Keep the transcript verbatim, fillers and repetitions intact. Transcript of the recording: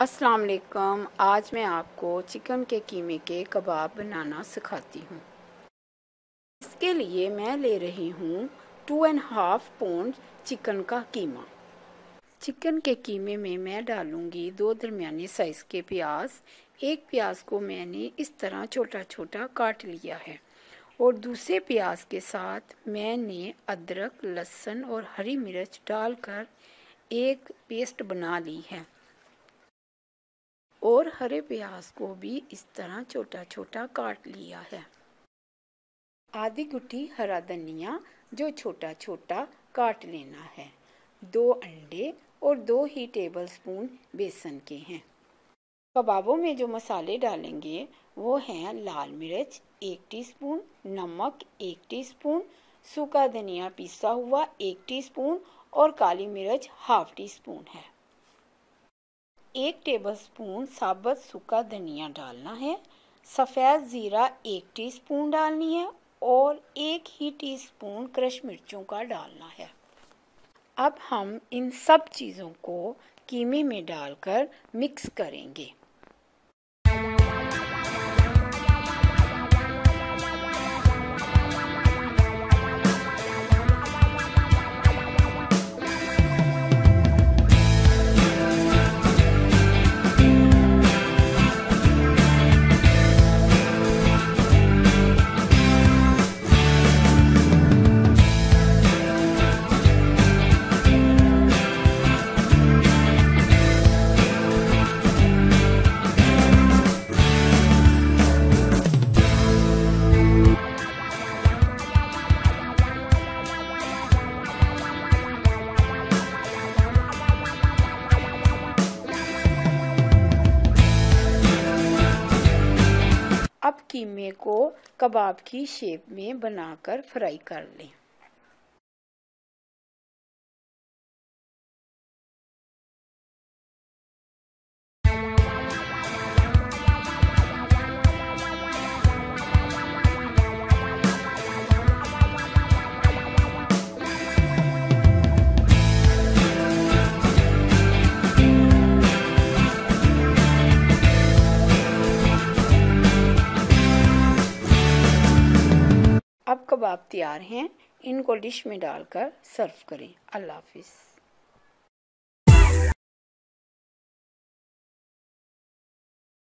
अस्सलाम वालेकुम। आज मैं आपको चिकन के कीमे के कबाब बनाना सिखाती हूँ। इसके लिए मैं ले रही हूँ two and half pound chicken का कीमा। चिकन के कीमे में मैं डालूँगी दो दरमियाने साइज़ के प्याज। एक प्याज को मैंने इस तरह छोटा छोटा काट लिया है और दूसरे प्याज के साथ मैंने अदरक, लहसुन और हरी मिर्च डालकर एक पेस्ट बना ली है और हरे प्याज को भी इस तरह छोटा छोटा काट लिया है। आधी गुठी हरा धनिया जो छोटा छोटा काट लेना है। दो अंडे और दो ही टेबलस्पून बेसन के हैं। कबाबों में जो मसाले डालेंगे वो हैं लाल मिर्च एक टीस्पून, नमक एक टीस्पून, सूखा धनिया पिसा हुआ एक टीस्पून और काली मिर्च हाफ टी स्पून है। एक टेबलस्पून साबुत सूखा धनिया डालना है। सफ़ेद ज़ीरा एक टीस्पून डालनी है और एक ही टीस्पून क्रश मिर्चों का डालना है। अब हम इन सब चीज़ों को कीमे में डालकर मिक्स करेंगे। अब कीमे को कबाब की शेप में बनाकर फ्राई कर लें। अब कबाब तैयार हैं। इनको डिश में डालकर सर्व करें। अल्लाह हाफिज़।